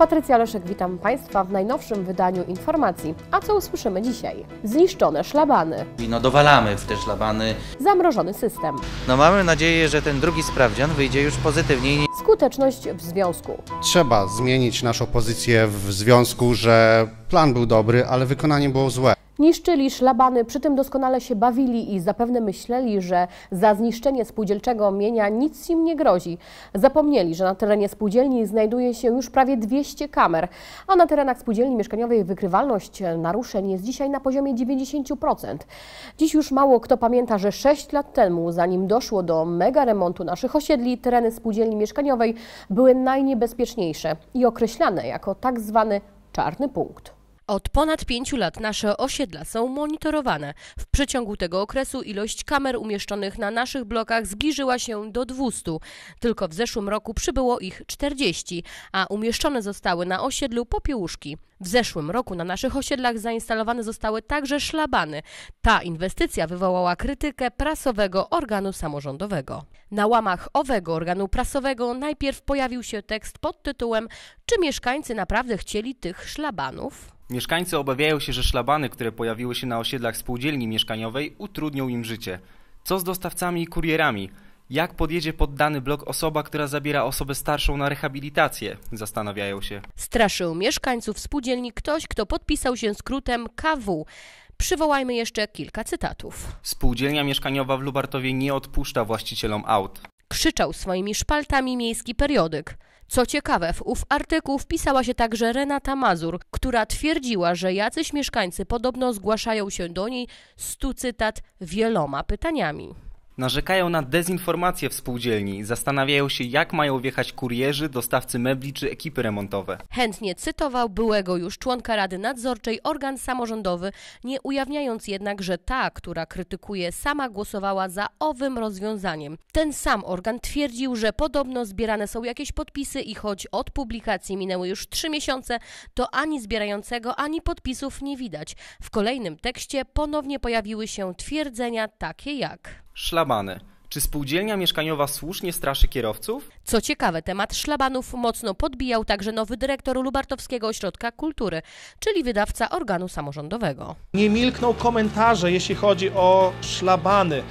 Patrycja Leszek, witam Państwa w najnowszym wydaniu informacji. A co usłyszymy dzisiaj? Zniszczone szlabany. Dowalamy w te szlabany. Zamrożony system. Mamy nadzieję, że ten drugi sprawdzian wyjdzie już pozytywniej. Skuteczność w związku. Trzeba zmienić naszą pozycję w związku, że plan był dobry, ale wykonanie było złe. Niszczyli szlabany, przy tym doskonale się bawili i zapewne myśleli, że za zniszczenie spółdzielczego mienia nic im nie grozi. Zapomnieli, że na terenie spółdzielni znajduje się już prawie 200 kamer, a na terenach spółdzielni mieszkaniowej wykrywalność naruszeń jest dzisiaj na poziomie 90%. Dziś już mało kto pamięta, że 6 lat temu, zanim doszło do mega remontu naszych osiedli, tereny spółdzielni mieszkaniowej były najniebezpieczniejsze i określane jako tak zwany czarny punkt. Od ponad 5 lat nasze osiedla są monitorowane. W przeciągu tego okresu ilość kamer umieszczonych na naszych blokach zbliżyła się do 200. Tylko w zeszłym roku przybyło ich 40, a umieszczone zostały na osiedlu popiełuszki. W zeszłym roku na naszych osiedlach zainstalowane zostały także szlabany. Ta inwestycja wywołała krytykę prasowego organu samorządowego. Na łamach owego organu prasowego najpierw pojawił się tekst pod tytułem: czy mieszkańcy naprawdę chcieli tych szlabanów? Mieszkańcy obawiają się, że szlabany, które pojawiły się na osiedlach spółdzielni mieszkaniowej, utrudnią im życie. Co z dostawcami i kurierami? Jak podjedzie pod dany blok osoba, która zabiera osobę starszą na rehabilitację? Zastanawiają się. Straszył mieszkańców spółdzielni ktoś, kto podpisał się skrótem KW. Przywołajmy jeszcze kilka cytatów. Spółdzielnia mieszkaniowa w Lubartowie nie odpuszcza właścicielom aut. Krzyczał swoimi szpaltami miejski periodyk. Co ciekawe, w ów artykuł wpisała się także Renata Mazur, która twierdziła, że jacyś mieszkańcy podobno zgłaszają się do niej, cytat, wieloma pytaniami. Narzekają na dezinformację w spółdzielni, zastanawiają się, jak mają wjechać kurierzy, dostawcy mebli czy ekipy remontowe. Chętnie cytował byłego już członka Rady Nadzorczej organ samorządowy, nie ujawniając jednak, że ta, która krytykuje, sama głosowała za owym rozwiązaniem. Ten sam organ twierdził, że podobno zbierane są jakieś podpisy i choć od publikacji minęły już 3 miesiące, to ani zbierającego, ani podpisów nie widać. W kolejnym tekście ponownie pojawiły się twierdzenia takie jak: szlabany. Czy spółdzielnia mieszkaniowa słusznie straszy kierowców? Co ciekawe, temat szlabanów mocno podbijał także nowy dyrektor Lubartowskiego Ośrodka Kultury, czyli wydawca organu samorządowego. Nie milkną komentarze, jeśli chodzi o szlabany.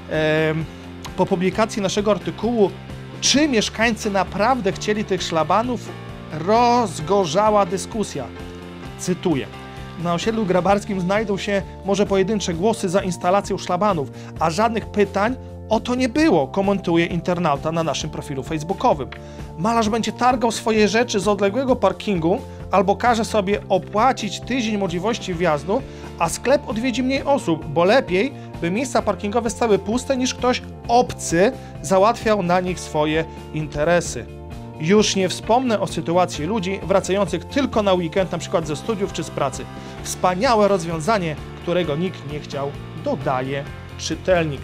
Po publikacji naszego artykułu, czy mieszkańcy naprawdę chcieli tych szlabanów, rozgorzała dyskusja. Cytuję: na osiedlu grabarskim znajdą się może pojedyncze głosy za instalacją szlabanów, a żadnych pytań o to nie było, komentuje internauta na naszym profilu facebookowym. Malarz będzie targał swoje rzeczy z odległego parkingu albo każe sobie opłacić tydzień możliwości wjazdu, a sklep odwiedzi mniej osób, bo lepiej, by miejsca parkingowe stały puste, niż ktoś obcy załatwiał na nich swoje interesy. Już nie wspomnę o sytuacji ludzi wracających tylko na weekend, na przykład ze studiów czy z pracy. Wspaniałe rozwiązanie, którego nikt nie chciał, dodaje czytelnik.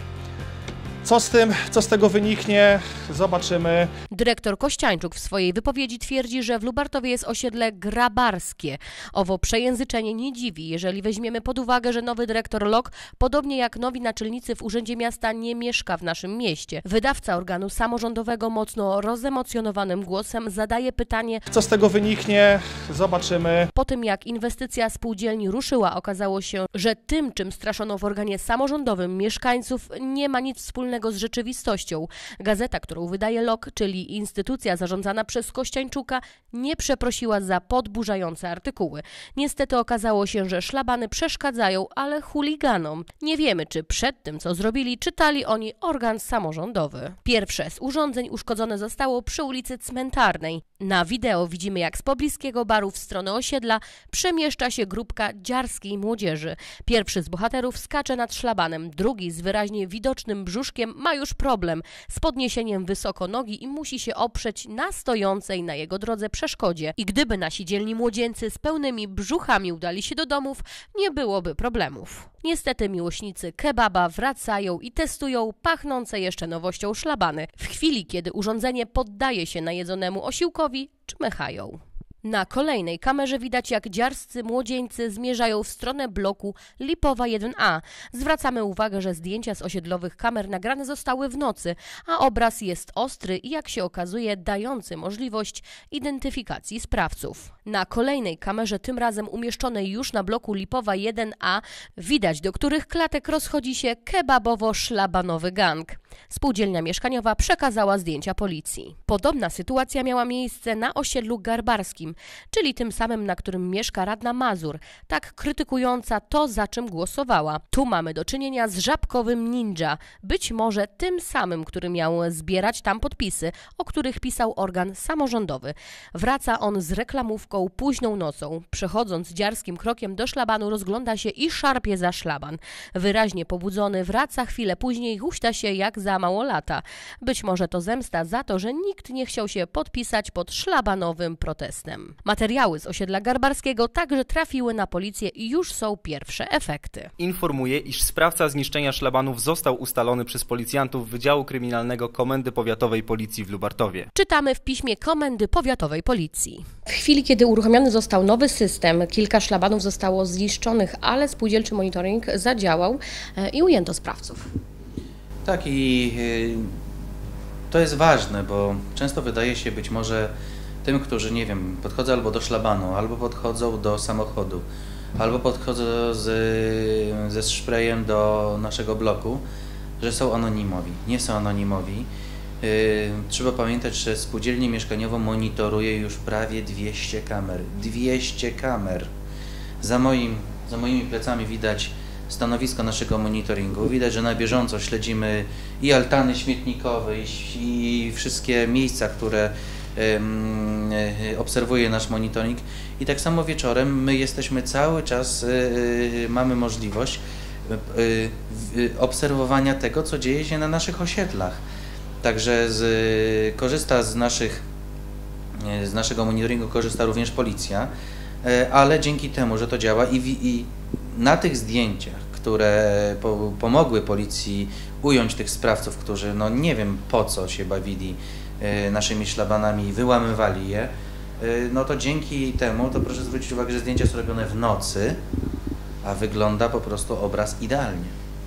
Co z tego wyniknie? Zobaczymy. Dyrektor Kościańczuk w swojej wypowiedzi twierdzi, że w Lubartowie jest osiedle grabarskie. Owo przejęzyczenie nie dziwi, jeżeli weźmiemy pod uwagę, że nowy dyrektor LOK, podobnie jak nowi naczelnicy w Urzędzie Miasta, nie mieszka w naszym mieście. Wydawca organu samorządowego mocno rozemocjonowanym głosem zadaje pytanie: co z tego wyniknie? Zobaczymy. Po tym jak inwestycja spółdzielni ruszyła, okazało się, że tym, czym straszono w organie samorządowym mieszkańców, nie ma nic wspólnego z rzeczywistością. Gazeta, którą wydaje LOK, czyli instytucja zarządzana przez Kościańczuka, nie przeprosiła za podburzające artykuły. Niestety okazało się, że szlabany przeszkadzają, ale chuliganom. Nie wiemy, czy przed tym, co zrobili, czytali oni organ samorządowy. Pierwsze z urządzeń uszkodzone zostało przy ulicy Cmentarnej. Na wideo widzimy, jak z pobliskiego baru w stronę osiedla przemieszcza się grupka dziarskiej młodzieży. Pierwszy z bohaterów skacze nad szlabanem, drugi z wyraźnie widocznym brzuszkiem ma już problem z podniesieniem wysoko nogi i musi się oprzeć na stojącej na jego drodze przeszkodzie. I gdyby nasi dzielni młodzieńcy z pełnymi brzuchami udali się do domów, nie byłoby problemów. Niestety miłośnicy kebaba wracają i testują pachnące jeszcze nowością szlabany. W chwili, kiedy urządzenie poddaje się najedzonemu osiłkowi, czmechają. Na kolejnej kamerze widać, jak dziarscy młodzieńcy zmierzają w stronę bloku Lipowa 1A. Zwracamy uwagę, że zdjęcia z osiedlowych kamer nagrane zostały w nocy, a obraz jest ostry i, jak się okazuje, dający możliwość identyfikacji sprawców. Na kolejnej kamerze, tym razem umieszczonej już na bloku Lipowa 1A, widać, do których klatek rozchodzi się kebabowo-szlabanowy gang. Spółdzielnia mieszkaniowa przekazała zdjęcia policji. Podobna sytuacja miała miejsce na osiedlu Garbarskim, czyli tym samym, na którym mieszka radna Mazur, tak krytykująca to, za czym głosowała. Tu mamy do czynienia z żabkowym ninja, być może tym samym, który miał zbierać tam podpisy, o których pisał organ samorządowy. Wraca on z reklamówką późną nocą. Przechodząc dziarskim krokiem do szlabanu, rozgląda się i szarpie za szlaban. Wyraźnie pobudzony wraca chwilę później, huśta się jak za mało lata. Być może to zemsta za to, że nikt nie chciał się podpisać pod szlabanowym protestem. Materiały z osiedla Garbarskiego także trafiły na policję i już są pierwsze efekty. Informuje, iż sprawca zniszczenia szlabanów został ustalony przez policjantów Wydziału Kryminalnego Komendy Powiatowej Policji w Lubartowie. Czytamy w piśmie Komendy Powiatowej Policji. W chwili, kiedy uruchomiony został nowy system, kilka szlabanów zostało zniszczonych, ale spółdzielczy monitoring zadziałał i ujęto sprawców. Tak, i to jest ważne, bo często wydaje się być może tym, którzy, nie wiem, podchodzą albo do szlabanu, albo podchodzą do samochodu, albo podchodzą ze sprayem do naszego bloku, że są anonimowi. Nie są anonimowi. Trzeba pamiętać, że spółdzielnię mieszkaniową monitoruje już prawie 200 kamer. 200 kamer! Za moimi plecami widać stanowisko naszego monitoringu. Widać, że na bieżąco śledzimy i altany śmietnikowe, i wszystkie miejsca, które obserwuje nasz monitoring. I tak samo wieczorem my jesteśmy cały czas, mamy możliwość obserwowania tego, co dzieje się na naszych osiedlach. Także z naszego monitoringu korzysta również policja, ale dzięki temu, że to działa i na tych zdjęciach, które pomogły policji ująć tych sprawców, którzy no nie wiem po co się bawili naszymi szlabanami i wyłamywali je, no to dzięki temu, to proszę zwrócić uwagę, że zdjęcia są robione w nocy, a wygląda po prostu obraz idealnie.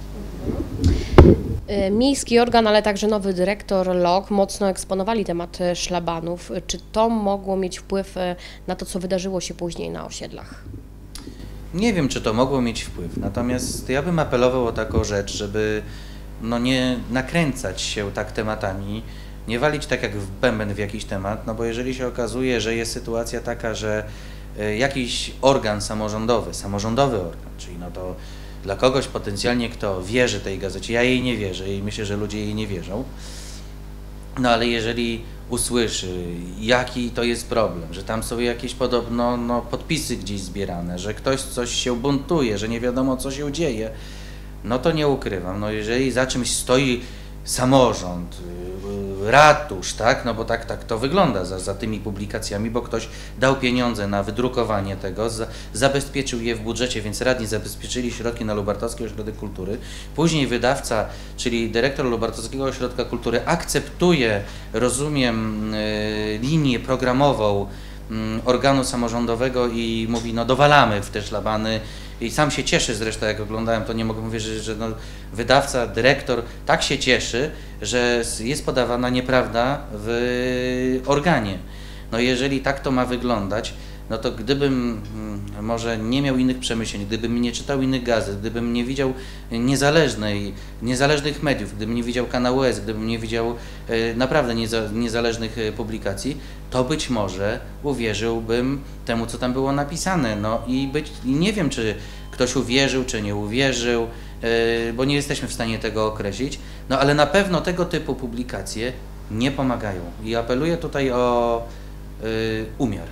Miejski organ, ale także nowy dyrektor LOK mocno eksponowali temat szlabanów. Czy to mogło mieć wpływ na to, co wydarzyło się później na osiedlach? Nie wiem, czy to mogło mieć wpływ, natomiast ja bym apelował o taką rzecz, żeby no nie nakręcać się tak tematami, nie walić tak jak w bęben w jakiś temat, no bo jeżeli się okazuje, że jest sytuacja taka, że jakiś organ samorządowy organ, czyli no to dla kogoś potencjalnie, kto wierzy tej gazecie, ja jej nie wierzę i myślę, że ludzie jej nie wierzą, no ale jeżeli usłyszy, jaki to jest problem, że tam są jakieś podobno podpisy gdzieś zbierane, że ktoś coś się buntuje, że nie wiadomo co się dzieje, no to nie ukrywam, no jeżeli za czymś stoi samorząd, ratusz, tak, no bo tak to wygląda za tymi publikacjami, bo ktoś dał pieniądze na wydrukowanie tego, zabezpieczył je w budżecie, więc radni zabezpieczyli środki na Lubartowski Ośrodek Kultury. Później wydawca, czyli dyrektor Lubartowskiego Ośrodka Kultury akceptuje, rozumiem, linię programową organu samorządowego i mówi, no dowalamy w te szlabany. I sam się cieszy zresztą, jak oglądałem, to nie mogę mówić, że no, wydawca, dyrektor tak się cieszy, że jest podawana nieprawda w organie. No jeżeli tak to ma wyglądać, no to gdybym może nie miał innych przemyśleń, gdybym nie czytał innych gazet, gdybym nie widział niezależnych mediów, gdybym nie widział kanału S, gdybym nie widział naprawdę niezależnych publikacji, to być może uwierzyłbym temu, co tam było napisane. No i nie wiem, czy ktoś uwierzył, czy nie uwierzył, bo nie jesteśmy w stanie tego określić, no ale na pewno tego typu publikacje nie pomagają. I apeluję tutaj o umiar.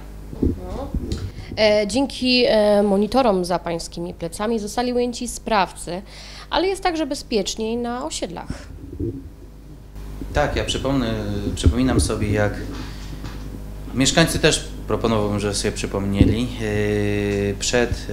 Dzięki monitorom za pańskimi plecami zostali ujęci sprawcy, ale jest także bezpieczniej na osiedlach. Tak, ja przypominam sobie, jak mieszkańcy też proponowałbym, żeby sobie przypomnieli przed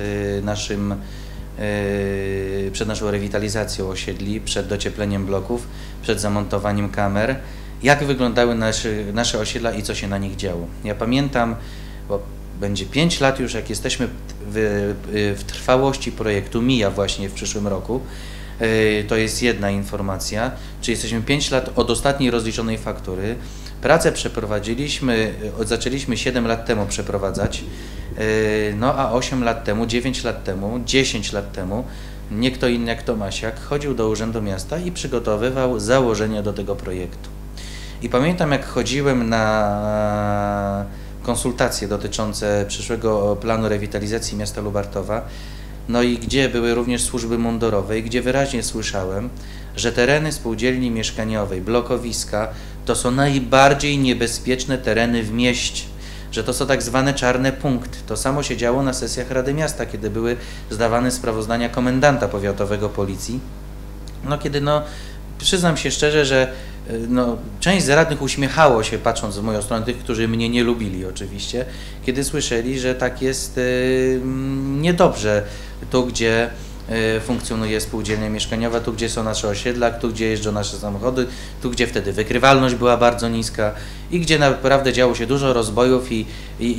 naszą rewitalizacją osiedli, przed dociepleniem bloków, przed zamontowaniem kamer, jak wyglądały nasze osiedla i co się na nich działo. Ja pamiętam, bo będzie 5 lat już, jak jesteśmy w trwałości projektu, mija właśnie w przyszłym roku. To jest jedna informacja, czyli jesteśmy 5 lat od ostatniej rozliczonej faktury. Pracę zaczęliśmy 7 lat temu przeprowadzać, no a 8 lat temu, 9 lat temu, 10 lat temu nie kto inny jak Tomasiak chodził do Urzędu Miasta i przygotowywał założenia do tego projektu. I pamiętam, jak chodziłem na konsultacje dotyczące przyszłego planu rewitalizacji miasta Lubartowa, no i gdzie były również służby mundurowe i gdzie wyraźnie słyszałem, że tereny spółdzielni mieszkaniowej, blokowiska to są najbardziej niebezpieczne tereny w mieście, że to są tak zwane czarne punkty. To samo się działo na sesjach Rady Miasta, kiedy były zdawane sprawozdania komendanta powiatowego policji, no kiedy przyznam się szczerze, że część z radnych uśmiechało się, patrząc w moją stronę, tych, którzy mnie nie lubili oczywiście, kiedy słyszeli, że tak jest niedobrze tu, gdzie funkcjonuje spółdzielnia mieszkaniowa, tu, gdzie są nasze osiedla, tu, gdzie jeżdżą nasze samochody, tu, gdzie wtedy wykrywalność była bardzo niska i gdzie naprawdę działo się dużo rozbojów i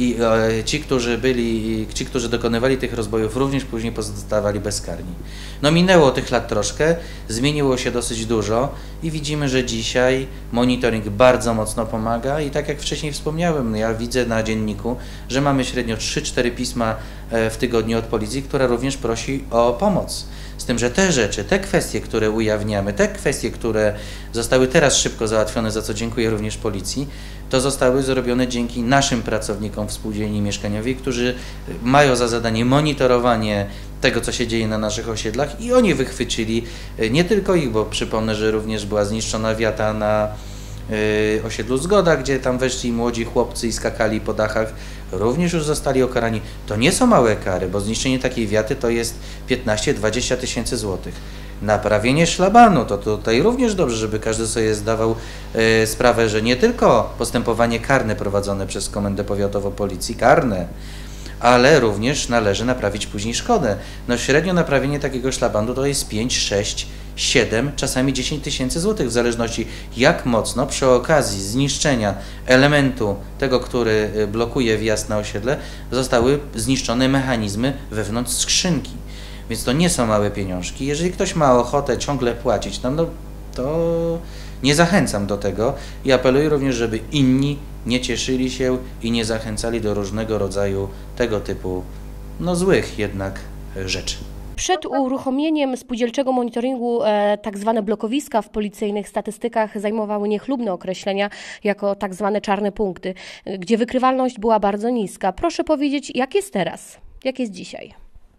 ci, którzy dokonywali tych rozbojów, również później pozostawali bezkarni. No minęło tych lat troszkę, zmieniło się dosyć dużo i widzimy, że dzisiaj monitoring bardzo mocno pomaga i tak jak wcześniej wspomniałem, ja widzę na dzienniku, że mamy średnio 3-4 pisma w tygodniu od policji, która również prosi o pomoc. Z tym, że te rzeczy, te kwestie, które ujawniamy, te kwestie, które zostały teraz szybko załatwione, za co dziękuję również policji, to zostały zrobione dzięki naszym pracownikom w spółdzielni mieszkaniowej, którzy mają za zadanie monitorowanie tego, co się dzieje na naszych osiedlach i oni wychwycili, nie tylko ich, bo przypomnę, że również była zniszczona wiata na osiedlu Zgoda, gdzie tam weszli młodzi chłopcy i skakali po dachach, również już zostali ukarani. To nie są małe kary, bo zniszczenie takiej wiaty to jest 15-20 tysięcy złotych. Naprawienie szlabanu, to tutaj również dobrze, żeby każdy sobie zdawał sprawę, że nie tylko postępowanie karne prowadzone przez Komendę Powiatową Policji, karne, ale również należy naprawić później szkodę. No średnio naprawienie takiego szlabanu to jest 5, 6, 7, czasami 10 tysięcy złotych, w zależności jak mocno przy okazji zniszczenia elementu tego, który blokuje wjazd na osiedle, zostały zniszczone mechanizmy wewnątrz skrzynki. Więc to nie są małe pieniążki. Jeżeli ktoś ma ochotę ciągle płacić nam, to nie zachęcam do tego i apeluję również, żeby inni nie cieszyli się i nie zachęcali do różnego rodzaju tego typu złych jednak rzeczy. Przed uruchomieniem spółdzielczego monitoringu tak zwane blokowiska w policyjnych statystykach zajmowały niechlubne określenia jako tak zwane czarne punkty, gdzie wykrywalność była bardzo niska. Proszę powiedzieć, jak jest teraz? Jak jest dzisiaj?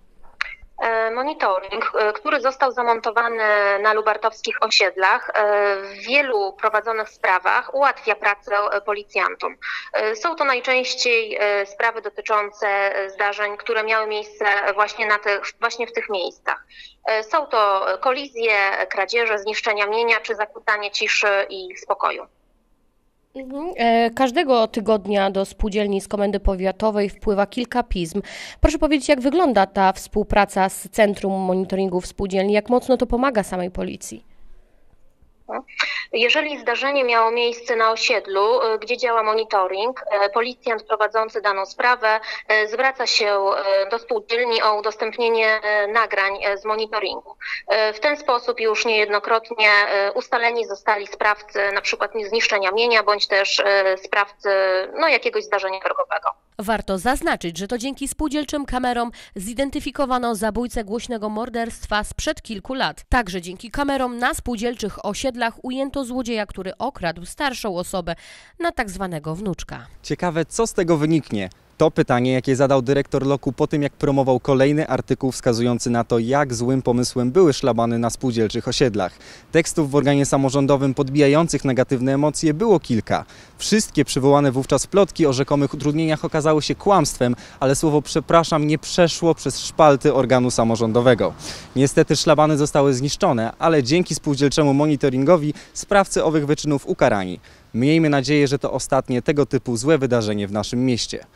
Monitoring, który został zamontowany na lubartowskich osiedlach, w wielu prowadzonych sprawach ułatwia pracę policjantom. Są to najczęściej sprawy dotyczące zdarzeń, które miały miejsce właśnie w tych miejscach. Są to kolizje, kradzieże, zniszczenia mienia czy zakłócanie ciszy i spokoju. Każdego tygodnia do spółdzielni z Komendy Powiatowej wpływa kilka pism. Proszę powiedzieć, jak wygląda ta współpraca z Centrum Monitoringu w Spółdzielni? Jak mocno to pomaga samej policji? Jeżeli zdarzenie miało miejsce na osiedlu, gdzie działa monitoring, policjant prowadzący daną sprawę zwraca się do spółdzielni o udostępnienie nagrań z monitoringu. W ten sposób już niejednokrotnie ustaleni zostali sprawcy np. zniszczenia mienia bądź też sprawcy jakiegoś zdarzenia drogowego. Warto zaznaczyć, że to dzięki spółdzielczym kamerom zidentyfikowano zabójcę głośnego morderstwa sprzed kilku lat. Także dzięki kamerom na spółdzielczych osiedlach ujęto złodzieja, który okradł starszą osobę na tak zwanego wnuczka. Ciekawe, co z tego wyniknie? To pytanie, jakie zadał dyrektor LOK-u po tym, jak promował kolejny artykuł wskazujący na to, jak złym pomysłem były szlabany na spółdzielczych osiedlach. Tekstów w organie samorządowym podbijających negatywne emocje było kilka. Wszystkie przywołane wówczas plotki o rzekomych utrudnieniach okazały się kłamstwem, ale słowo przepraszam nie przeszło przez szpalty organu samorządowego. Niestety szlabany zostały zniszczone, ale dzięki spółdzielczemu monitoringowi sprawcy owych wyczynów ukarani. Miejmy nadzieję, że to ostatnie tego typu złe wydarzenie w naszym mieście.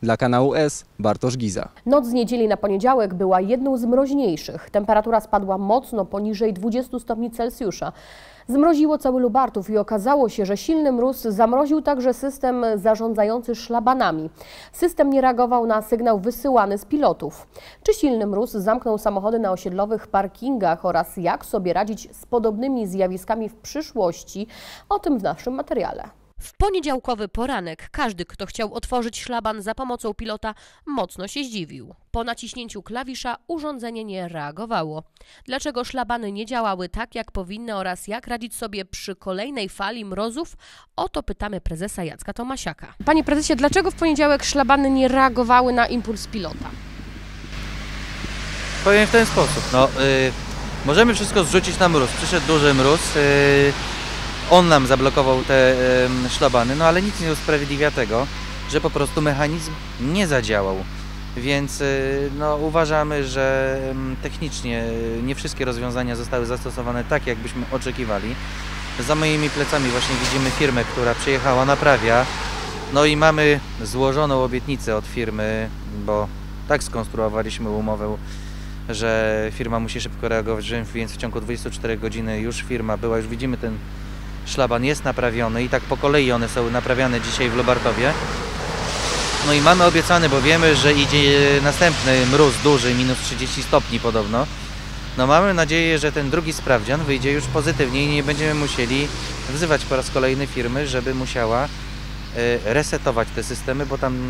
Dla Kanału S Bartosz Giza. Noc z niedzieli na poniedziałek była jedną z mroźniejszych. Temperatura spadła mocno poniżej 20 stopni Celsjusza. Zmroziło cały Lubartów i okazało się, że silny mróz zamroził także system zarządzający szlabanami. System nie reagował na sygnał wysyłany z pilotów. Czy silny mróz zamknął samochody na osiedlowych parkingach oraz jak sobie radzić z podobnymi zjawiskami w przyszłości? O tym w naszym materiale. W poniedziałkowy poranek każdy, kto chciał otworzyć szlaban za pomocą pilota, mocno się zdziwił. Po naciśnięciu klawisza urządzenie nie reagowało. Dlaczego szlabany nie działały tak, jak powinny oraz jak radzić sobie przy kolejnej fali mrozów? O to pytamy prezesa Jacka Tomasiaka. Panie prezesie, dlaczego w poniedziałek szlabany nie reagowały na impuls pilota? Powiem w ten sposób. Możemy wszystko zrzucić na mróz. Przyszedł duży mróz. On nam zablokował te szlabany, ale nic nie usprawiedliwia tego, że po prostu mechanizm nie zadziałał. Więc uważamy, że technicznie nie wszystkie rozwiązania zostały zastosowane tak, jakbyśmy oczekiwali. Za moimi plecami właśnie widzimy firmę, która przyjechała, naprawia. No i mamy złożoną obietnicę od firmy, bo tak skonstruowaliśmy umowę, że firma musi szybko reagować, więc w ciągu 24 godziny już firma była, już widzimy ten szlaban jest naprawiony i tak po kolei one są naprawiane dzisiaj w Lubartowie. No i mamy obiecany, bo wiemy, że idzie następny mróz duży, minus 30 stopni podobno. No mamy nadzieję, że ten drugi sprawdzian wyjdzie już pozytywnie i nie będziemy musieli wzywać po raz kolejny firmy, żeby musiała resetować te systemy, bo tam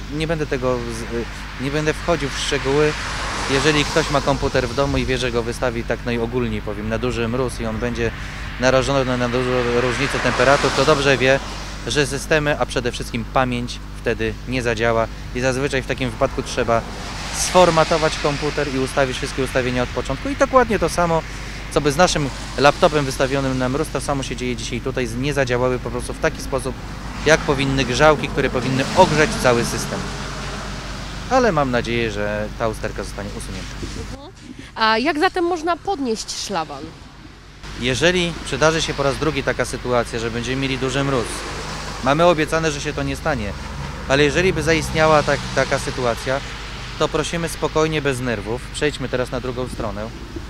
nie będę wchodził w szczegóły. Jeżeli ktoś ma komputer w domu i wie, że go wystawi tak najogólniej powiem, na duży mróz i on będzie narażony na dużą różnicę temperatur, to dobrze wie, że systemy, a przede wszystkim pamięć wtedy nie zadziała i zazwyczaj w takim wypadku trzeba sformatować komputer i ustawić wszystkie ustawienia od początku i dokładnie to samo, co by z naszym laptopem wystawionym na mróz, to samo się dzieje dzisiaj tutaj, nie zadziałały po prostu w taki sposób, jak powinny grzałki, które powinny ogrzać cały system. Ale mam nadzieję, że ta usterka zostanie usunięta. A jak zatem można podnieść szlaban? Jeżeli przydarzy się po raz drugi taka sytuacja, że będziemy mieli duży mróz, mamy obiecane, że się to nie stanie, ale jeżeli by zaistniała taka sytuacja, to prosimy spokojnie, bez nerwów. Przejdźmy teraz na drugą stronę.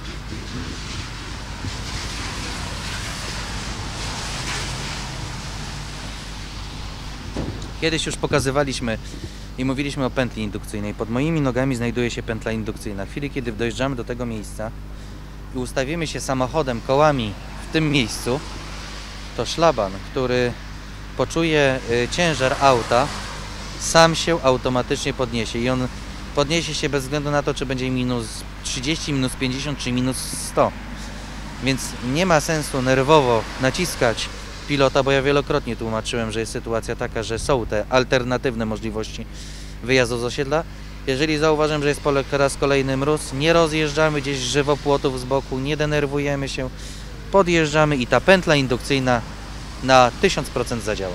Kiedyś już pokazywaliśmy i mówiliśmy o pętli indukcyjnej. Pod moimi nogami znajduje się pętla indukcyjna. W chwili, kiedy dojeżdżamy do tego miejsca i ustawimy się samochodem, kołami w tym miejscu, to szlaban, który poczuje ciężar auta, sam się automatycznie podniesie i on podniesie się bez względu na to, czy będzie minus 30, minus 50 czy minus 100. Więc nie ma sensu nerwowo naciskać pilota, bo ja wielokrotnie tłumaczyłem, że jest sytuacja taka, że są te alternatywne możliwości wyjazdu z osiedla. Jeżeli zauważam, że jest po raz kolejny mróz, nie rozjeżdżamy gdzieś żywopłotów z boku, nie denerwujemy się, podjeżdżamy i ta pętla indukcyjna na 1000% zadziała.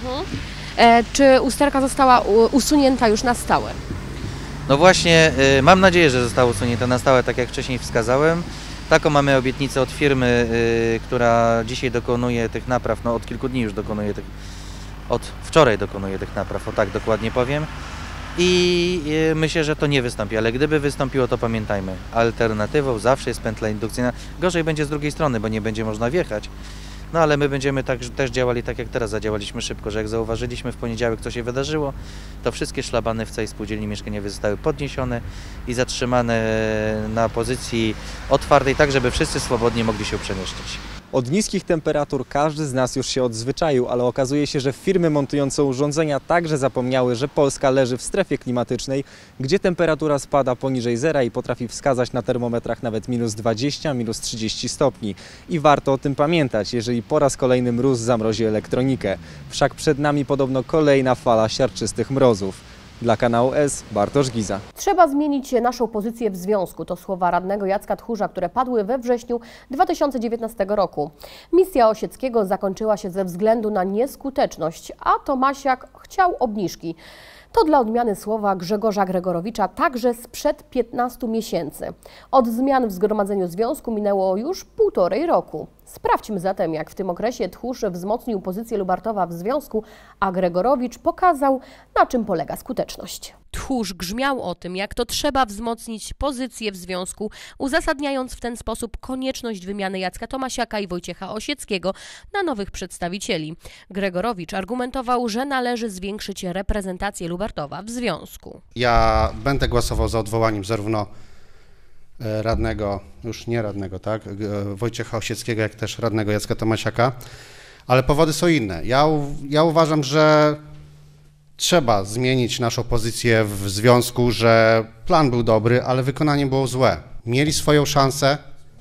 Czy usterka została usunięta już na stałe? No właśnie, mam nadzieję, że została usunięta na stałe, tak jak wcześniej wskazałem. Taką mamy obietnicę od firmy, która dzisiaj dokonuje tych napraw, no od kilku dni już dokonuje tych, od wczoraj dokonuje tych napraw, o tak dokładnie powiem. I myślę, że to nie wystąpi, ale gdyby wystąpiło, to pamiętajmy, alternatywą zawsze jest pętla indukcyjna. Gorzej będzie z drugiej strony, bo nie będzie można wjechać. No ale my będziemy też działali tak jak teraz, zadziałaliśmy szybko, że jak zauważyliśmy w poniedziałek, co się wydarzyło, to wszystkie szlabany w całej spółdzielni mieszkaniowej zostały podniesione i zatrzymane na pozycji otwartej, tak żeby wszyscy swobodnie mogli się przemieszczać. Od niskich temperatur każdy z nas już się odzwyczaił, ale okazuje się, że firmy montujące urządzenia także zapomniały, że Polska leży w strefie klimatycznej, gdzie temperatura spada poniżej zera i potrafi wskazać na termometrach nawet minus 20, minus 30 stopni. I warto o tym pamiętać, jeżeli po raz kolejny mróz zamrozi elektronikę. Wszak przed nami podobno kolejna fala siarczystych mrozów. Dla Kanału S Bartosz Giza. Trzeba zmienić naszą pozycję w związku. To słowa radnego Jacka Tchórza, które padły we wrześniu 2019 roku. Misja Osieckiego zakończyła się ze względu na nieskuteczność, a Tomasiak chciał obniżki. To dla odmiany słowa Grzegorza Gregorowicza także sprzed 15 miesięcy. Od zmian w zgromadzeniu związku minęło już 1,5 roku. Sprawdźmy zatem, jak w tym okresie Tchórz wzmocnił pozycję Lubartowa w związku, a Gregorowicz pokazał, na czym polega skuteczność. Tchórz grzmiał o tym, jak to trzeba wzmocnić pozycję w związku, uzasadniając w ten sposób konieczność wymiany Jacka Tomasiaka i Wojciecha Osieckiego na nowych przedstawicieli. Gregorowicz argumentował, że należy zwiększyć reprezentację Lubartowa w związku. Ja będę głosował za odwołaniem zarówno radnego, już nie radnego, tak, Wojciecha Osieckiego, jak też radnego Jacka Tomasiaka, ale powody są inne. Ja uważam, że trzeba zmienić naszą pozycję w związku, że plan był dobry, ale wykonanie było złe. Mieli swoją szansę,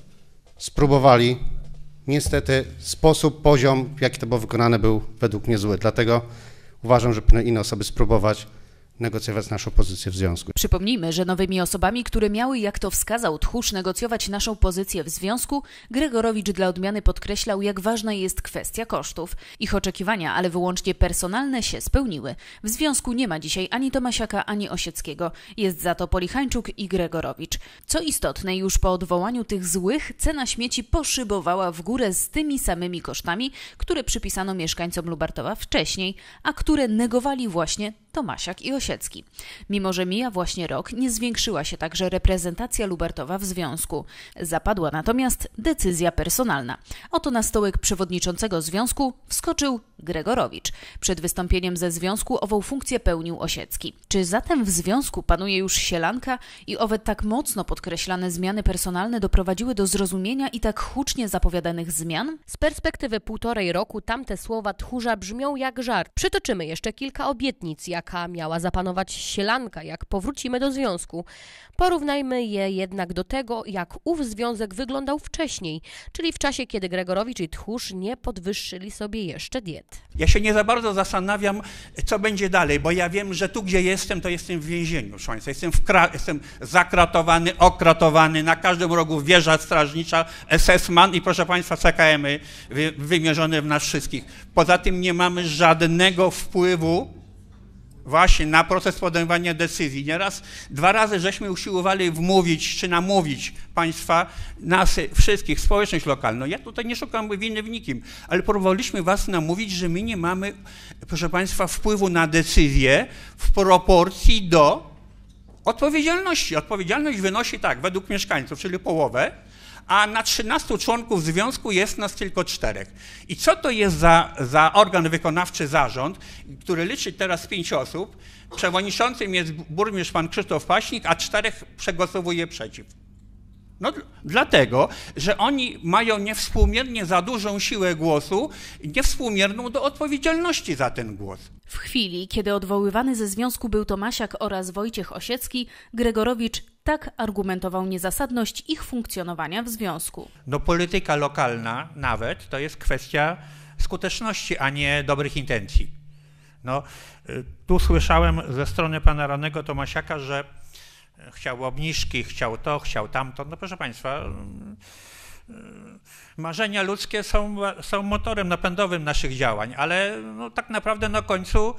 spróbowali. Niestety sposób, poziom, w jaki to było wykonane, był według mnie zły. Dlatego uważam, że powinny inne osoby spróbować negocjować naszą pozycję w związku. Przypomnijmy, że nowymi osobami, które miały, jak to wskazał Tchórz, negocjować naszą pozycję w związku, Gregorowicz dla odmiany podkreślał, jak ważna jest kwestia kosztów. Ich oczekiwania, ale wyłącznie personalne, się spełniły. W związku nie ma dzisiaj ani Tomasiaka, ani Osieckiego. Jest za to Polichańczuk i Gregorowicz. Co istotne, już po odwołaniu tych złych, cena śmieci poszybowała w górę z tymi samymi kosztami, które przypisano mieszkańcom Lubartowa wcześniej, a które negowali właśnie Tomasiak i Osiecki. Mimo że mija właśnie rok, nie zwiększyła się także reprezentacja Lubartowa w związku. Zapadła natomiast decyzja personalna. Oto na stołek przewodniczącego związku wskoczył Gregorowicz. Przed wystąpieniem ze związku ową funkcję pełnił Osiecki. Czy zatem w związku panuje już sielanka i owe tak mocno podkreślane zmiany personalne doprowadziły do zrozumienia i tak hucznie zapowiadanych zmian? Z perspektywy 1,5 roku tamte słowa Tchórza brzmią jak żart. Przytoczymy jeszcze kilka obietnic, jaka miała zapanować sielanka, jak powrócimy do związku. Porównajmy je jednak do tego, jak ów związek wyglądał wcześniej, czyli w czasie, kiedy Gregorowicz i Tchórz nie podwyższyli sobie jeszcze diet. Ja się nie za bardzo zastanawiam, co będzie dalej, bo ja wiem, że tu, gdzie jestem, to jestem w więzieniu, proszę Państwa. Jestem zakratowany, okratowany, na każdym rogu wieża strażnicza, SS-man i, proszę Państwa, CKM-y wymierzone w nas wszystkich. Poza tym nie mamy żadnego wpływu właśnie na proces podejmowania decyzji. Nieraz, 2 razy żeśmy usiłowali wmówić czy namówić Państwa, nas wszystkich, społeczność lokalną. Ja tutaj nie szukam winy w nikim, ale próbowaliśmy Was namówić, że my nie mamy, proszę Państwa, wpływu na decyzję w proporcji do odpowiedzialności. Odpowiedzialność wynosi tak, według mieszkańców, czyli połowę, a na 13 członków związku jest nas tylko 4. I co to jest za organ wykonawczy, zarząd, który liczy teraz 5 osób? Przewodniczącym jest burmistrz pan Krzysztof Paśnik, a 4 przegłosowuje przeciw. No dlatego, że oni mają niewspółmiernie za dużą siłę głosu, niewspółmierną do odpowiedzialności za ten głos. W chwili, kiedy odwoływany ze związku był Tomasiak oraz Wojciech Osiecki, Gregorowicz tak argumentował niezasadność ich funkcjonowania w związku. No polityka lokalna nawet to jest kwestia skuteczności, a nie dobrych intencji. No, tu słyszałem ze strony pana radnego Tomasiaka, że chciał obniżki, chciał to, chciał tamto. No proszę Państwa, marzenia ludzkie są motorem napędowym naszych działań, ale no, tak naprawdę na końcu,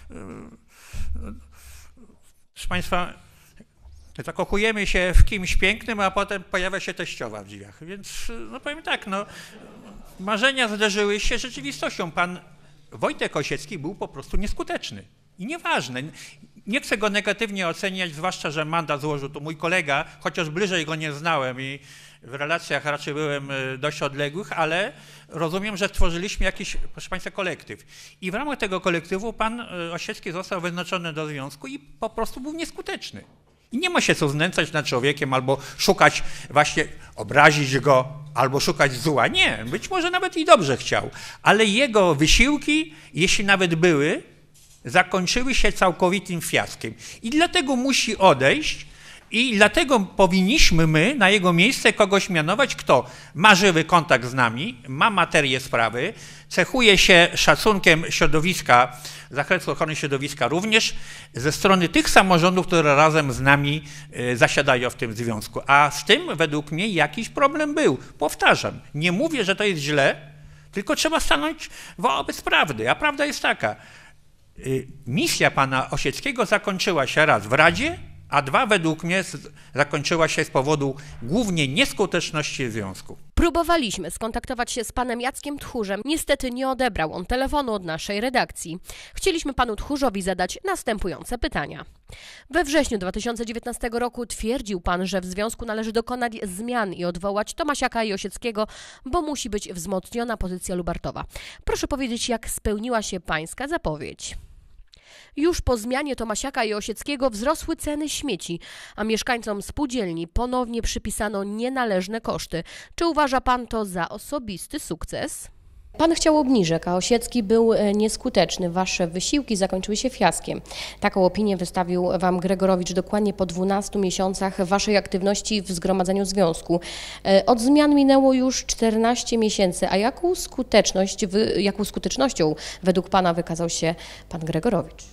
proszę Państwa, zakochujemy się w kimś pięknym, a potem pojawia się teściowa w drzwiach. Więc no powiem tak, no, marzenia zderzyły się z rzeczywistością. Pan Wojtek Osiecki był po prostu nieskuteczny. I nieważne, nie chcę go negatywnie oceniać, zwłaszcza, że mandat złożył tu mój kolega, chociaż bliżej go nie znałem i w relacjach raczej byłem dość odległych, ale rozumiem, że tworzyliśmy jakiś, proszę Państwa, kolektyw. I w ramach tego kolektywu pan Osiecki został wyznaczony do związku i po prostu był nieskuteczny. I nie ma się co znęcać nad człowiekiem albo szukać właśnie, obrazić go, albo szukać zła. Nie, być może nawet i dobrze chciał, ale jego wysiłki, jeśli nawet były, zakończyły się całkowitym fiaskiem. I dlatego musi odejść i dlatego powinniśmy my na jego miejsce kogoś mianować, kto ma żywy kontakt z nami, ma materię sprawy, cechuje się szacunkiem środowiska, zakresu ochrony środowiska również ze strony tych samorządów, które razem z nami zasiadają w tym związku. A z tym według mnie jakiś problem był. Powtarzam, nie mówię, że to jest źle, tylko trzeba stanąć wobec prawdy, a prawda jest taka. misja pana Osieckiego zakończyła się raz w Radzie, a dwa według mnie zakończyła się z powodu głównie nieskuteczności związku. Próbowaliśmy skontaktować się z panem Jackiem Tchórzem. Niestety nie odebrał on telefonu od naszej redakcji. Chcieliśmy panu Tchórzowi zadać następujące pytania. We wrześniu 2019 roku twierdził pan, że w związku należy dokonać zmian i odwołać Tomasiaka i Osieckiego, bo musi być wzmocniona pozycja Lubartowa. Proszę powiedzieć, jak spełniła się pańska zapowiedź? Już po zmianie Tomasiaka i Osieckiego wzrosły ceny śmieci, a mieszkańcom spółdzielni ponownie przypisano nienależne koszty. Czy uważa pan to za osobisty sukces? Pan chciał obniżek, a Osiecki był nieskuteczny. Wasze wysiłki zakończyły się fiaskiem. Taką opinię wystawił wam Gregorowicz dokładnie po 12 miesiącach waszej aktywności w Zgromadzeniu Związku. Od zmian minęło już 14 miesięcy, a jaką skutecznością według pana wykazał się pan Gregorowicz?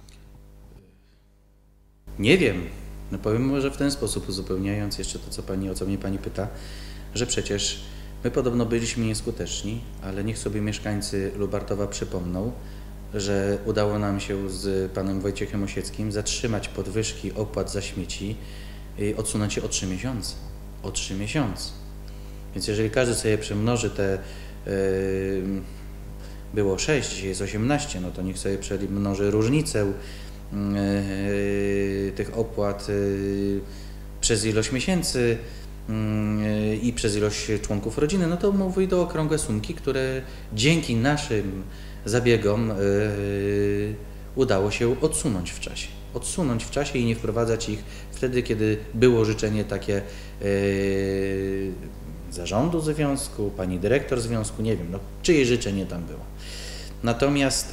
Nie wiem. No powiem może w ten sposób, uzupełniając jeszcze to, o co mnie pani pyta, że przecież my podobno byliśmy nieskuteczni, ale niech sobie mieszkańcy Lubartowa przypomną, że udało nam się z panem Wojciechem Osieckim zatrzymać podwyżki opłat za śmieci i odsunąć je o 3 miesiące. O 3 miesiące. Więc jeżeli każdy sobie przemnoży te, było 6, dzisiaj jest 18, no to niech sobie przemnoży różnicę tych opłat przez ilość miesięcy i przez ilość członków rodziny, no to mówi do okrągłe sumki, które dzięki naszym zabiegom udało się odsunąć w czasie. Odsunąć w czasie i nie wprowadzać ich wtedy, kiedy było życzenie takie zarządu związku, pani dyrektor związku, nie wiem, no, czyje życzenie tam było. Natomiast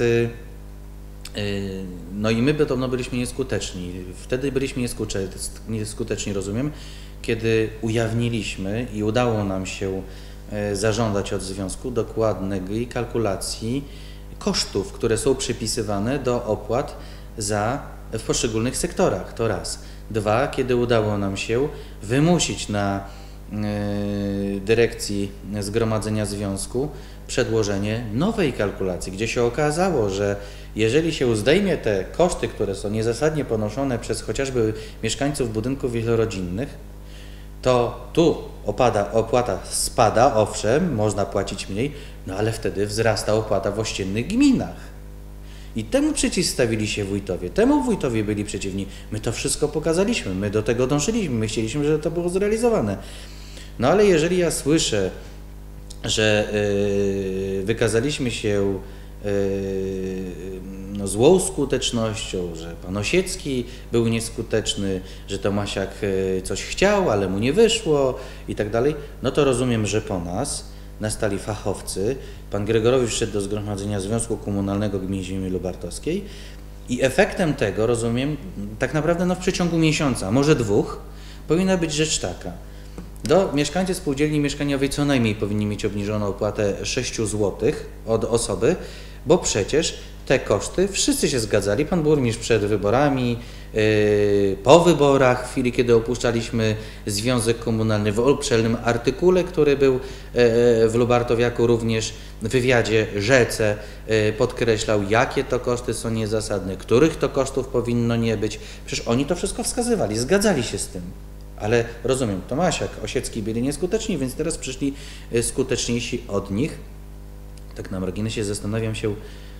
no i my podobno byliśmy nieskuteczni. Wtedy byliśmy nieskuteczni, rozumiem, kiedy ujawniliśmy i udało nam się zażądać od związku dokładnej kalkulacji kosztów, które są przypisywane do opłat w poszczególnych sektorach. To raz. Dwa, kiedy udało nam się wymusić na dyrekcji Zgromadzenia Związku przedłożenie nowej kalkulacji, gdzie się okazało, że jeżeli się zdejmie te koszty, które są niezasadnie ponoszone przez chociażby mieszkańców budynków wielorodzinnych, to tu opłata spada, owszem, można płacić mniej, no ale wtedy wzrasta opłata w ościennych gminach. I temu przeciwstawili się wójtowie, temu wójtowie byli przeciwni. My to wszystko pokazaliśmy, my do tego dążyliśmy, my chcieliśmy, żeby to było zrealizowane. No ale jeżeli ja słyszę, że wykazaliśmy się złą skutecznością, że pan Osiecki był nieskuteczny, że Tomasiak coś chciał, ale mu nie wyszło i tak dalej, no to rozumiem, że po nas nastali fachowcy. Pan Gregorowicz wszedł do Zgromadzenia Związku Komunalnego Gmin Ziemi Lubartowskiej i efektem tego, rozumiem, tak naprawdę w przeciągu miesiąca, może 2, powinna być rzecz taka. Mieszkańcy spółdzielni mieszkaniowej co najmniej powinni mieć obniżoną opłatę 6 zł od osoby, bo przecież te koszty wszyscy się zgadzali. Pan burmistrz przed wyborami, po wyborach, w chwili kiedy opuszczaliśmy Związek Komunalny, w obszernym artykule, który był w Lubartowiaku, również w wywiadzie Rzece podkreślał, jakie to koszty są niezasadne, których to kosztów powinno nie być. Przecież oni to wszystko wskazywali, zgadzali się z tym. Ale rozumiem, Tomasiak, Osiecki byli nieskuteczni, więc teraz przyszli skuteczniejsi od nich. Tak na marginesie zastanawiam się,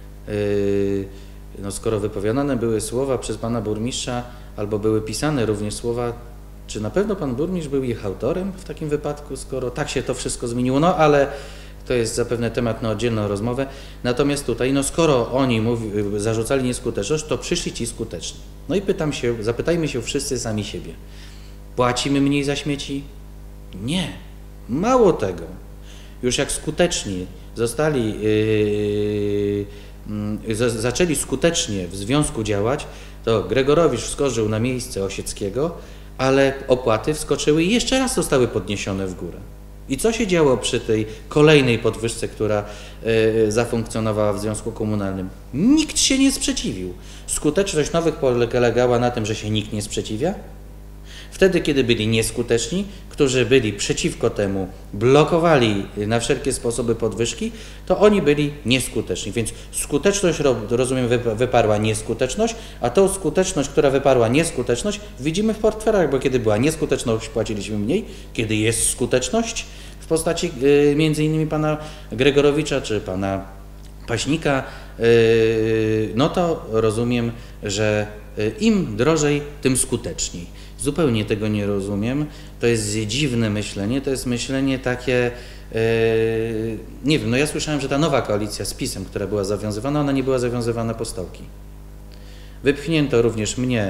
skoro wypowiadane były słowa przez pana burmistrza, albo były pisane również słowa, czy na pewno pan burmistrz był ich autorem w takim wypadku, skoro tak się to wszystko zmieniło, no ale to jest zapewne temat na oddzielną rozmowę. Natomiast tutaj, skoro oni zarzucali nieskuteczność, to przyszli ci skuteczni. No i zapytajmy się wszyscy sami siebie. Płacimy mniej za śmieci? Nie. Mało tego. Już jak skuteczni zaczęli skutecznie w związku działać, to Gregorowicz wskoczył na miejsce Osieckiego, ale opłaty wskoczyły i jeszcze raz zostały podniesione w górę. I co się działo przy tej kolejnej podwyżce, która zafunkcjonowała w związku komunalnym? Nikt się nie sprzeciwił. Skuteczność nowych polegała na tym, że się nikt nie sprzeciwia. Wtedy, kiedy byli nieskuteczni, którzy byli przeciwko temu, blokowali na wszelkie sposoby podwyżki, to oni byli nieskuteczni. Więc skuteczność, rozumiem, wyparła nieskuteczność, a tą skuteczność, która wyparła nieskuteczność, widzimy w portfelach, bo kiedy była nieskuteczność, płaciliśmy mniej, kiedy jest skuteczność w postaci między innymi pana Gregorowicza czy pana Paśnika, no to rozumiem, że im drożej, tym skuteczniej. Zupełnie tego nie rozumiem. To jest dziwne myślenie, to jest myślenie takie, nie wiem, no ja słyszałem, że ta nowa koalicja z PiS-em, która była zawiązywana, ona nie była zawiązywana po stołki. Wypchnięto również mnie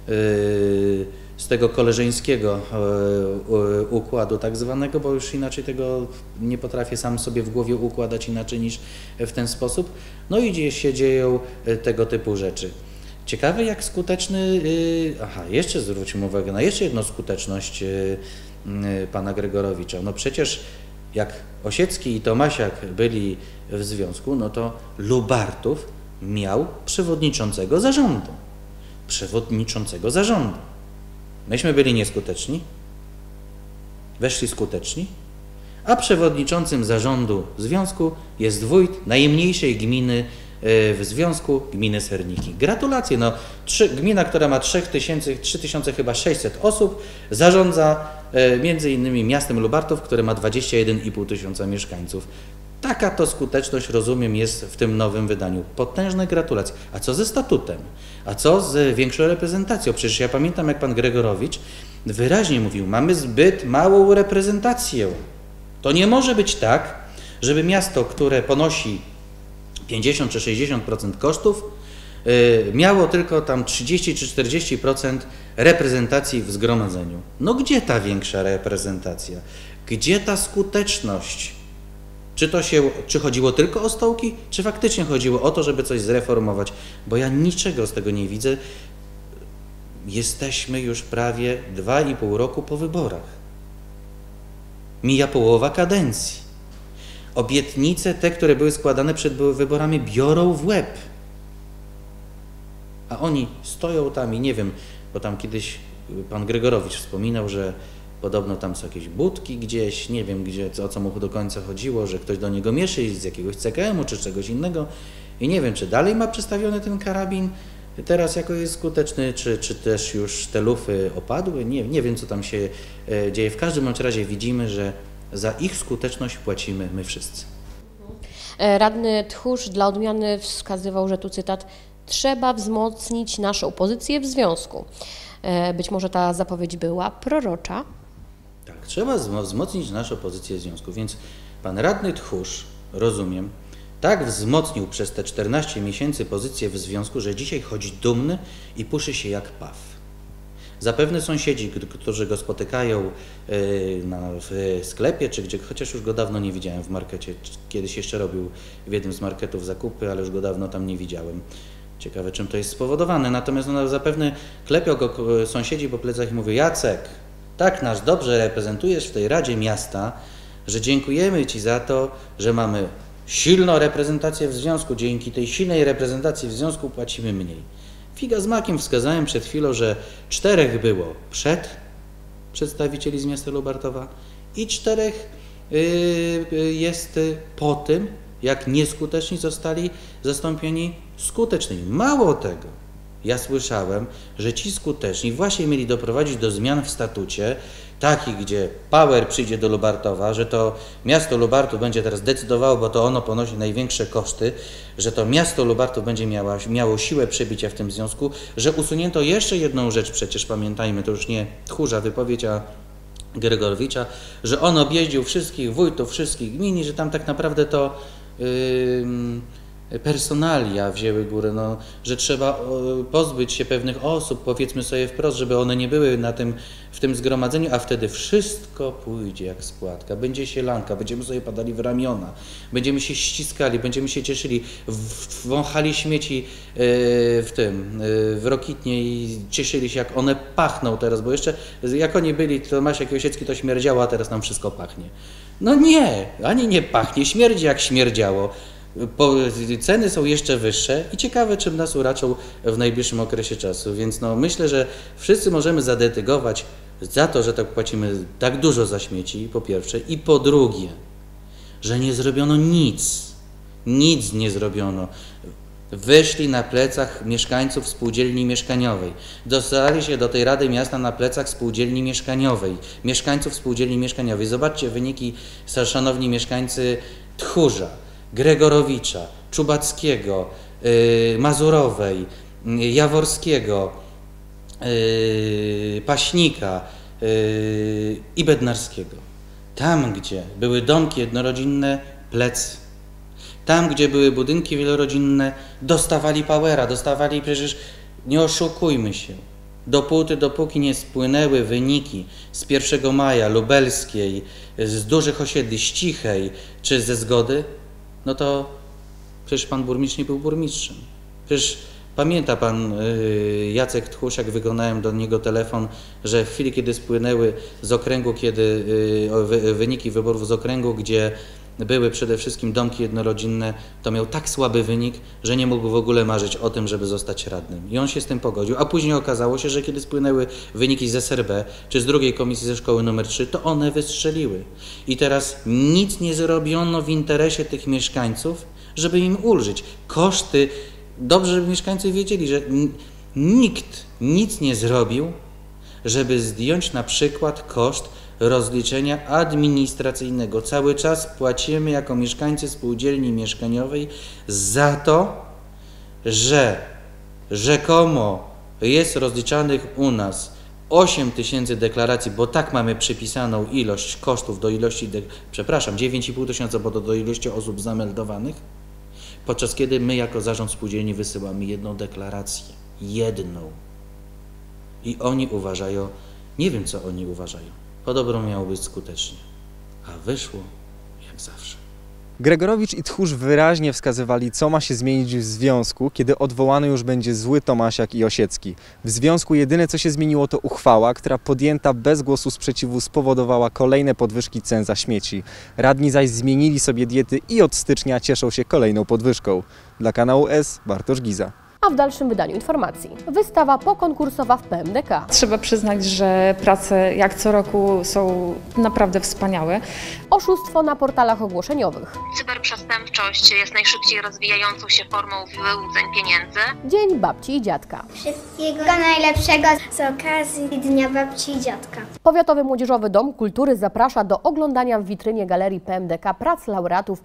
z tego koleżeńskiego układu tak zwanego, bo już inaczej tego nie potrafię sam sobie w głowie układać inaczej niż w ten sposób. No i gdzieś się dzieją tego typu rzeczy. Ciekawe jak skuteczny, jeszcze zwróćmy uwagę na jeszcze jedną skuteczność pana Gregorowicza. No przecież jak Osiecki i Tomasiak byli w związku, no to Lubartów miał przewodniczącego zarządu. Przewodniczącego zarządu. Myśmy byli nieskuteczni, weszli skuteczni, a przewodniczącym zarządu związku jest wójt najmniejszej gminy w związku, gminy Serniki. Gratulacje, no gmina, która ma 3600 osób, zarządza między innymi miastem Lubartów, które ma 21,5 tysiąca mieszkańców. Taka to skuteczność, rozumiem, jest w tym nowym wydaniu. Potężne gratulacje. A co ze statutem? A co z większą reprezentacją? Przecież ja pamiętam, jak pan Gregorowicz wyraźnie mówił, mamy zbyt małą reprezentację. To nie może być tak, żeby miasto, które ponosi 50 czy 60% kosztów, miało tylko tam 30 czy 40% reprezentacji w zgromadzeniu. No gdzie ta większa reprezentacja? Gdzie ta skuteczność? Czy chodziło tylko o stołki, czy faktycznie chodziło o to, żeby coś zreformować? Bo ja niczego z tego nie widzę. Jesteśmy już prawie 2,5 roku po wyborach. Mija połowa kadencji. Obietnice, te, które były składane przed wyborami, biorą w łeb. A oni stoją tam i nie wiem, bo tam kiedyś pan Gregorowicz wspominał, że podobno tam są jakieś budki gdzieś, nie wiem gdzie, o co mu do końca chodziło, że ktoś do niego mierzy z jakiegoś CKM-u czy czegoś innego i nie wiem, czy dalej ma przestawiony ten karabin, teraz jako jest skuteczny, czy też już te lufy opadły, nie wiem co tam się dzieje. W każdym bądź razie widzimy, że za ich skuteczność płacimy my wszyscy. Radny Tchórz dla odmiany wskazywał, że tu cytat, trzeba wzmocnić naszą pozycję w związku. Być może ta zapowiedź była prorocza. Tak, trzeba wzmocnić naszą pozycję w związku, więc pan radny Tchórz, rozumiem, tak wzmocnił przez te 14 miesięcy pozycję w związku, że dzisiaj chodzi dumny i puszy się jak paw. Zapewne sąsiedzi, którzy go spotykają w sklepie, czy gdzie, chociaż już go dawno nie widziałem w markecie, kiedyś jeszcze robił w jednym z marketów zakupy, ale już go dawno tam nie widziałem. Ciekawe, czym to jest spowodowane. Natomiast no, zapewne klepią go sąsiedzi po plecach i mówią, Jacek, tak nas dobrze reprezentujesz w tej Radzie Miasta, że dziękujemy Ci za to, że mamy silną reprezentację w związku. Dzięki tej silnej reprezentacji w związku płacimy mniej. Figa z makiem wskazałem przed chwilą, że 4 było przed przedstawicieli z miasta Lubartowa i 4 jest po tym, jak nieskuteczni zostali zastąpieni skutecznymi. Mało tego, ja słyszałem, że ci skuteczni właśnie mieli doprowadzić do zmian w statucie, takich, gdzie power przyjdzie do Lubartowa, że to miasto Lubartów będzie teraz decydowało, bo to ono ponosi największe koszty, że to miasto Lubartów będzie miało siłę przebicia w tym związku, że usunięto jeszcze jedną rzecz, przecież pamiętajmy, to już nie Tchórza wypowiedź, a Gregorowicza, że on objeździł wszystkich wójtów, wszystkich gmin i że tam tak naprawdę to personalia wzięły górę, no, że trzeba pozbyć się pewnych osób, powiedzmy sobie wprost, żeby one nie były w tym zgromadzeniu, a wtedy wszystko pójdzie jak spłatka, będzie sielanka, będziemy sobie padali w ramiona, będziemy się ściskali, będziemy się cieszyli, wąchali śmieci w Rokitnie i cieszyli się, jak one pachną teraz, bo jeszcze jak oni byli, Tomasiak i Osiecki, to śmierdziało, a teraz nam wszystko pachnie. No nie, ani nie pachnie, śmierdzi jak śmierdziało. Ceny są jeszcze wyższe i ciekawe, czym nas uraczą w najbliższym okresie czasu. Więc no, myślę, że wszyscy możemy zadecydować za to, że tak płacimy tak dużo za śmieci, po pierwsze, i po drugie, że nie zrobiono nic. Nic nie zrobiono. Wyszli na plecach mieszkańców spółdzielni mieszkaniowej. Dostali się do tej Rady Miasta na plecach spółdzielni mieszkaniowej, mieszkańców spółdzielni mieszkaniowej. Zobaczcie wyniki, szanowni mieszkańcy Tchórza, Gregorowicza, Czubackiego, Mazurowej, Jaworskiego, Paśnika i Bednarskiego. Tam, gdzie były domki jednorodzinne, plecy. Tam, gdzie były budynki wielorodzinne, dostawali powera, dostawali przecież, nie oszukujmy się, dopóki nie spłynęły wyniki z 1 maja, lubelskiej, z dużych osiedli, z Cichej czy ze Zgody, no to przecież pan burmistrz nie był burmistrzem. Przecież pamięta pan Jacek Tchórz, jak wykonałem do niego telefon, że w chwili, kiedy spłynęły z okręgu, wyniki wyborów z okręgu, gdzie były przede wszystkim domki jednorodzinne, to miał tak słaby wynik, że nie mógł w ogóle marzyć o tym, żeby zostać radnym. I on się z tym pogodził. A później okazało się, że kiedy spłynęły wyniki z SRB, czy z drugiej komisji ze szkoły nr 3, to one wystrzeliły. I teraz nic nie zrobiono w interesie tych mieszkańców, żeby im ulżyć. Koszty, dobrze, żeby mieszkańcy wiedzieli, że nikt nic nie zrobił, żeby zdjąć na przykład koszt rozliczenia administracyjnego. Cały czas płacimy jako mieszkańcy spółdzielni mieszkaniowej za to, że rzekomo jest rozliczanych u nas 8 000 deklaracji, bo tak mamy przypisaną ilość kosztów do ilości, 9,5 tysiąca, bo to do ilości osób zameldowanych, podczas kiedy my jako zarząd spółdzielni wysyłamy jedną deklarację. Jedną. I oni uważają, nie wiem co oni uważają, podobno miało być skutecznie, a wyszło jak zawsze. Gregorowicz i Tchórz wyraźnie wskazywali, co ma się zmienić w związku, kiedy odwołany już będzie zły Tomasiak i Osiecki. W związku jedyne, co się zmieniło, to uchwała, która podjęta bez głosu sprzeciwu spowodowała kolejne podwyżki cen za śmieci. Radni zaś zmienili sobie diety i od stycznia cieszą się kolejną podwyżką. Dla Kanału S, Bartosz Giza. A w dalszym wydaniu informacji. Wystawa pokonkursowa w PMDK. Trzeba przyznać, że prace jak co roku są naprawdę wspaniałe. Oszustwo na portalach ogłoszeniowych. Cyberprzestępczość jest najszybciej rozwijającą się formą wyłudzeń pieniędzy. Dzień babci i dziadka. Wszystkiego najlepszego z okazji Dnia Babci i Dziadka. Powiatowy Młodzieżowy Dom Kultury zaprasza do oglądania w witrynie Galerii PMDK prac laureatów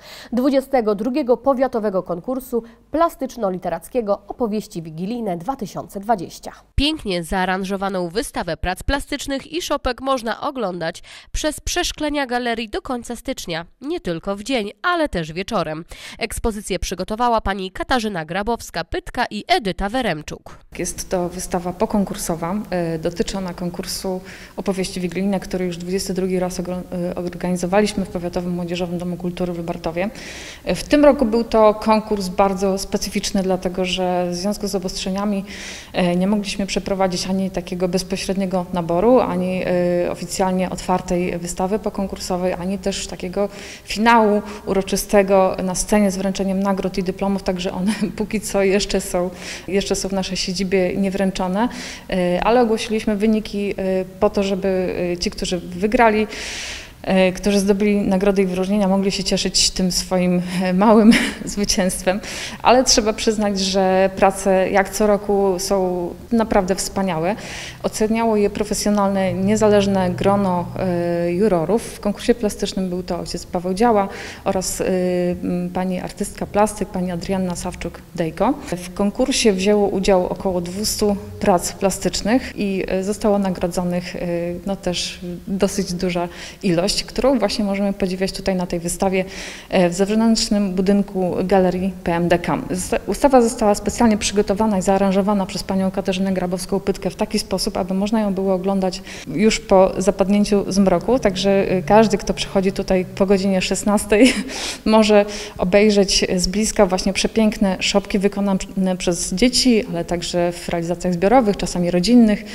22. Powiatowego Konkursu Plastyczno-Literackiego Opowieści Wigilijne 2020. Pięknie zaaranżowaną wystawę prac plastycznych i szopek można oglądać przez przeszklenia galerii do końca stycznia. Nie tylko w dzień, ale też wieczorem. Ekspozycję przygotowała pani Katarzyna Grabowska-Pytka i Edyta Weremczuk. Jest to wystawa pokonkursowa. Dotyczy ona konkursu Opowieści Wigilijne, który już 22 raz organizowaliśmy w Powiatowym Młodzieżowym Domu Kultury w Lubartowie. W tym roku był to konkurs bardzo specyficzny, dlatego że w związku z obostrzeniami nie mogliśmy przeprowadzić ani takiego bezpośredniego naboru, ani oficjalnie otwartej wystawy pokonkursowej, ani też takiego finału uroczystego na scenie z wręczeniem nagród i dyplomów, także one póki co jeszcze są w naszej siedzibie niewręczone, ale ogłosiliśmy wyniki po to, żeby ci, którzy wygrali, którzy zdobyli nagrody i wyróżnienia, mogli się cieszyć tym swoim małym zwycięstwem, ale trzeba przyznać, że prace jak co roku są naprawdę wspaniałe. Oceniało je profesjonalne, niezależne grono jurorów. W konkursie plastycznym był to ojciec Paweł Działa oraz pani artystka plastyk, pani Adrianna Sawczuk-Dejko. W konkursie wzięło udział około 200 prac plastycznych i zostało nagrodzonych też dosyć duża ilość, którą właśnie możemy podziwiać tutaj na tej wystawie w zewnętrznym budynku Galerii PMDK. Ustawa została specjalnie przygotowana i zaaranżowana przez panią Katarzynę Grabowską-Pytkę w taki sposób, aby można ją było oglądać już po zapadnięciu zmroku, także każdy, kto przychodzi tutaj po godzinie 16 może obejrzeć z bliska właśnie przepiękne szopki wykonane przez dzieci, ale także w realizacjach zbiorowych, czasami rodzinnych.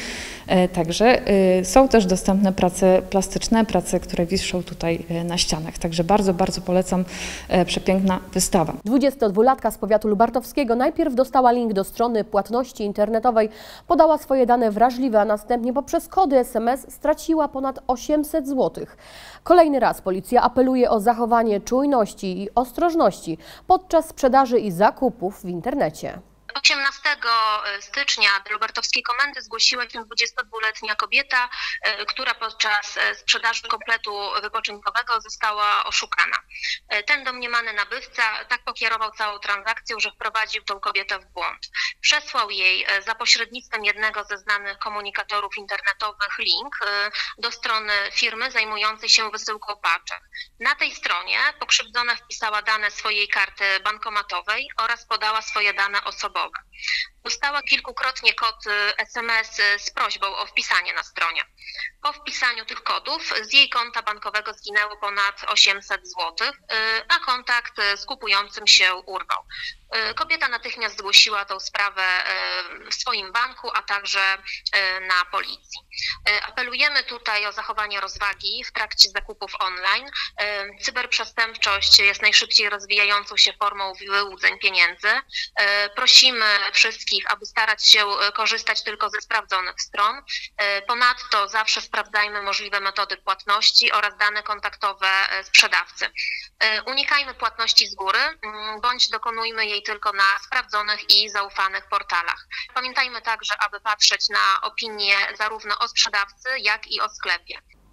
Także są też dostępne prace plastyczne, prace, które wiszą tutaj na ścianach. Także bardzo, bardzo polecam, przepiękna wystawa. 22-latka z powiatu lubartowskiego najpierw dostała link do strony płatności internetowej, podała swoje dane wrażliwe, a następnie poprzez kody SMS straciła ponad 800 zł. Kolejny raz policja apeluje o zachowanie czujności i ostrożności podczas sprzedaży i zakupów w internecie. 18 stycznia do Lubartowskiej Komendy zgłosiła się 22-letnia kobieta, która podczas sprzedaży kompletu wypoczynkowego została oszukana. Ten domniemany nabywca tak pokierował całą transakcją, że wprowadził tą kobietę w błąd. Przesłał jej za pośrednictwem jednego ze znanych komunikatorów internetowych link do strony firmy zajmującej się wysyłką paczek. Na tej stronie pokrzywdzona wpisała dane swojej karty bankomatowej oraz podała swoje dane osobowe. Dostała kilkukrotnie kod SMS z prośbą o wpisanie na stronie. Po wpisaniu tych kodów z jej konta bankowego zginęło ponad 800 zł, a kontakt z kupującym się urwał. Kobieta natychmiast zgłosiła tę sprawę w swoim banku, a także na policji. Apelujemy tutaj o zachowanie rozwagi w trakcie zakupów online. Cyberprzestępczość jest najszybciej rozwijającą się formą wyłudzeń pieniędzy. Prosimy wszystkich, aby starać się korzystać tylko ze sprawdzonych stron. Ponadto zawsze sprawdzajmy możliwe metody płatności oraz dane kontaktowe sprzedawcy. Unikajmy płatności z góry, bądź dokonujmy jej tylko na sprawdzonych i zaufanych portalach. Pamiętajmy także, aby patrzeć na opinie zarówno o sprzedawcy, jak i o sklepie.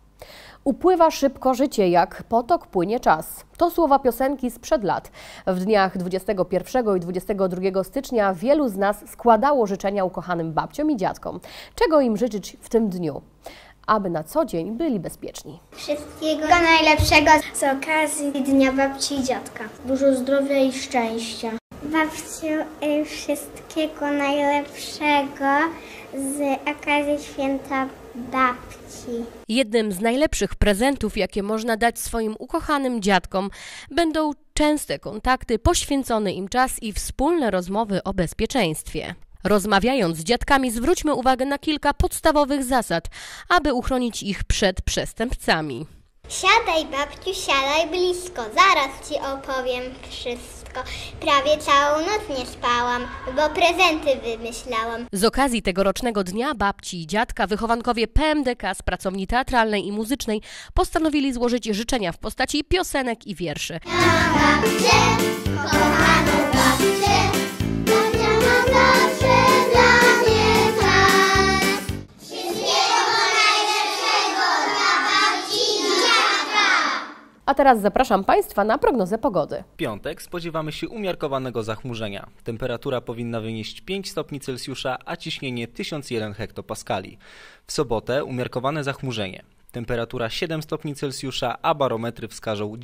Upływa szybko życie, jak potok płynie czas. To słowa piosenki sprzed lat. W dniach 21 i 22 stycznia wielu z nas składało życzenia ukochanym babciom i dziadkom. Czego im życzyć w tym dniu? Aby na co dzień byli bezpieczni. Wszystkiego najlepszego z okazji Dnia Babci i Dziadka. Dużo zdrowia i szczęścia. Babciu, wszystkiego najlepszego z okazji Święta Babci. Jednym z najlepszych prezentów, jakie można dać swoim ukochanym dziadkom, będą częste kontakty, poświęcony im czas i wspólne rozmowy o bezpieczeństwie. Rozmawiając z dziadkami, zwróćmy uwagę na kilka podstawowych zasad, aby uchronić ich przed przestępcami. Siadaj, babciu, siadaj blisko, zaraz ci opowiem wszystko. Prawie całą noc nie spałam, bo prezenty wymyślałam. Z okazji tegorocznego Dnia Babci i Dziadka wychowankowie PMDK z pracowni teatralnej i muzycznej postanowili złożyć życzenia w postaci piosenek i wierszy. Babcie, kochaną babcie, babcia ma zawsze dla mnie czas. Wszystkiego najlepszego dla babci i dziadka. A teraz zapraszam Państwa na prognozę pogody. W piątek spodziewamy się umiarkowanego zachmurzenia. Temperatura powinna wynieść 5 stopni Celsjusza, a ciśnienie 1001 hektopaskali. W sobotę umiarkowane zachmurzenie. Temperatura 7 stopni Celsjusza, a barometry wskażą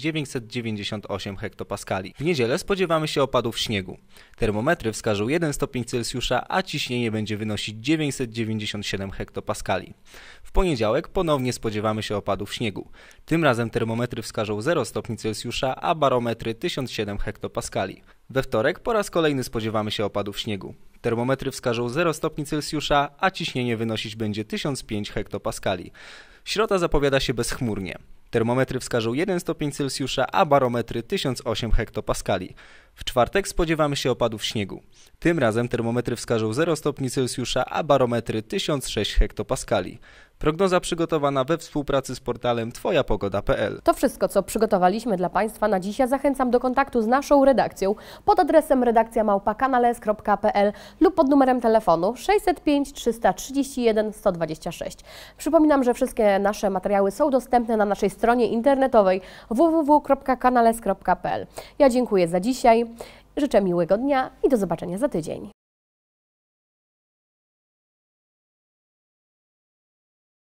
998 hektopaskali. W niedzielę spodziewamy się opadów śniegu. Termometry wskażą 1 stopień Celsjusza, a ciśnienie będzie wynosić 997 hektopaskali. W poniedziałek ponownie spodziewamy się opadów śniegu. Tym razem termometry wskażą 0 stopni Celsjusza, a barometry 1007 hektopaskali. We wtorek po raz kolejny spodziewamy się opadów śniegu. Termometry wskażą 0 stopni Celsjusza, a ciśnienie wynosić będzie 1005 hektopaskali. Środa zapowiada się bezchmurnie. Termometry wskażą 1 stopień Celsjusza, a barometry 1008 hektopaskali. W czwartek spodziewamy się opadów śniegu. Tym razem termometry wskażą 0 stopni Celsjusza, a barometry 1006 hektopaskali. Prognoza przygotowana we współpracy z portalem twojapogoda.pl. To wszystko, co przygotowaliśmy dla Państwa na dziś. Ja zachęcam do kontaktu z naszą redakcją pod adresem redakcja@kanales.pl lub pod numerem telefonu 605 331 126. Przypominam, że wszystkie nasze materiały są dostępne na naszej stronie internetowej www.kanales.pl. Ja dziękuję za dzisiaj, życzę miłego dnia i do zobaczenia za tydzień.